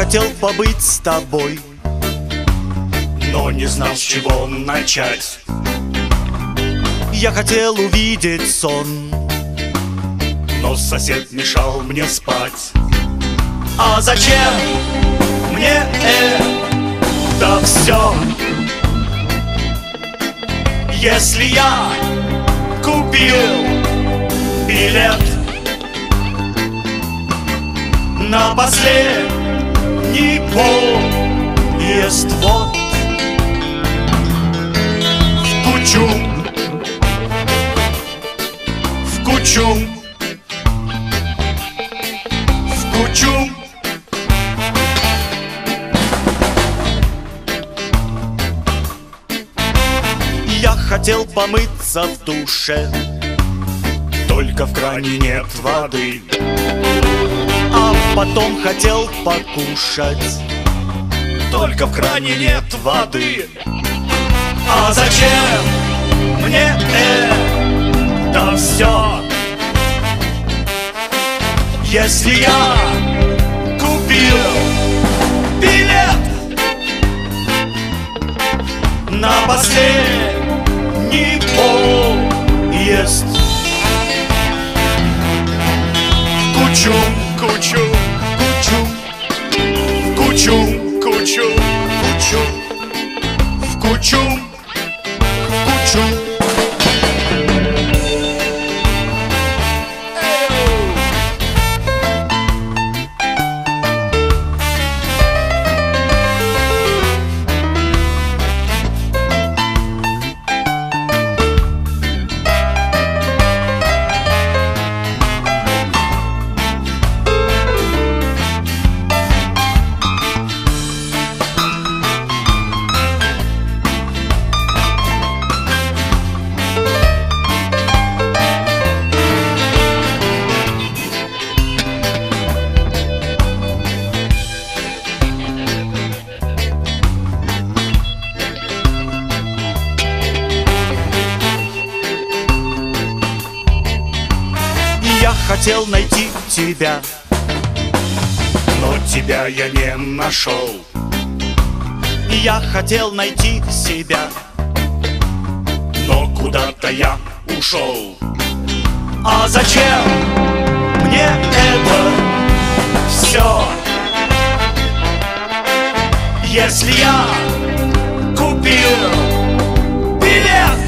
хотел побыть с тобой, но не знал, с чего начать. я хотел увидеть сон, но сосед мешал мне спать. а зачем мне Да все, если я купил билет на последний поезд? Вот в кучу, в кучу, в кучу. я хотел помыться в душе, Только в кране нет воды. а потом хотел покушать, Только в кране нет воды. а зачем мне Да все, если я купил билет на последний поезд? кучу, кучу, Кучу, кучу, кучу, кучу, в кучу. кучу. Я хотел найти тебя, Но тебя я не нашел. я хотел найти себя, Но куда-то я ушел. а зачем мне это Все, если я купил билет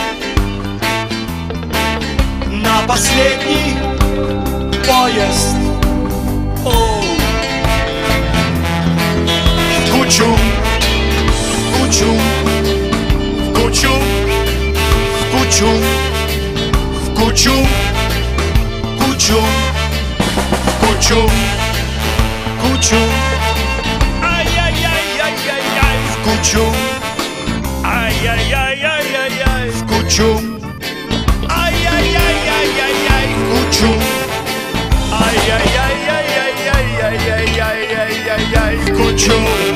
на последний поезд? О, в кучу, кучу, в кучу, кучу, в кучу, кучу, кучу. кучу, Ай-яй-яй-яй-яй-яй. кучу, Ай-яй-яй-яй-яй-яй. кучу, Ай-яй-яй-яй-яй-яй. кучу. Ай-яй-яй-яй-яй-яй-яй-яй-яй-яй. Кучу.